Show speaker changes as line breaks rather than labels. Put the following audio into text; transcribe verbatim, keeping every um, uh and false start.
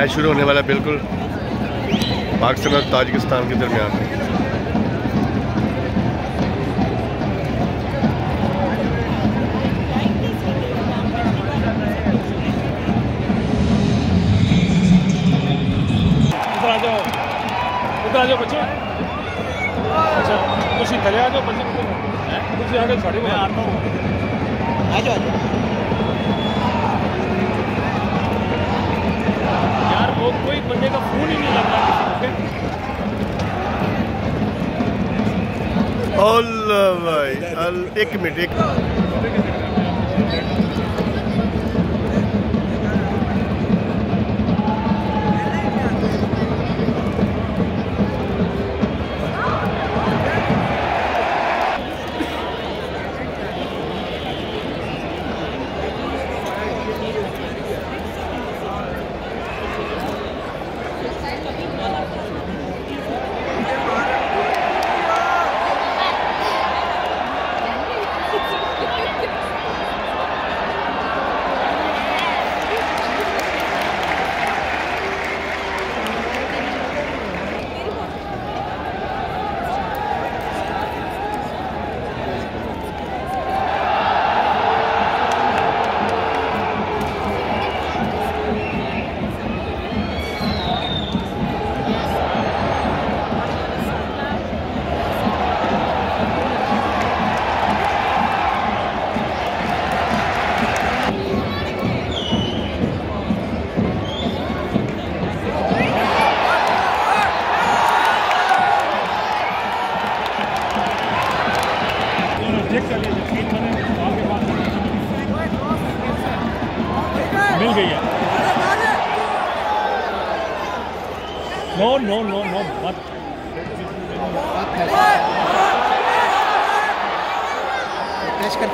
Match शुरू होने वाला बिल्कुल पाकिस्तान और ताजिकिस्तान के दरमियान।
आ जाओ, उधर आ जाओ बच्चे। अच्छा तुम थले आ जाओ बच्चे, तुम आगे साड़ी में आता हूँ। आ जाओ यार, वो कोई बंदे का फोन ही नहीं लग रहा किसी को।
अल्लाह भाई, एक मिनट एक
मिल गई है। नो नो नो नो मत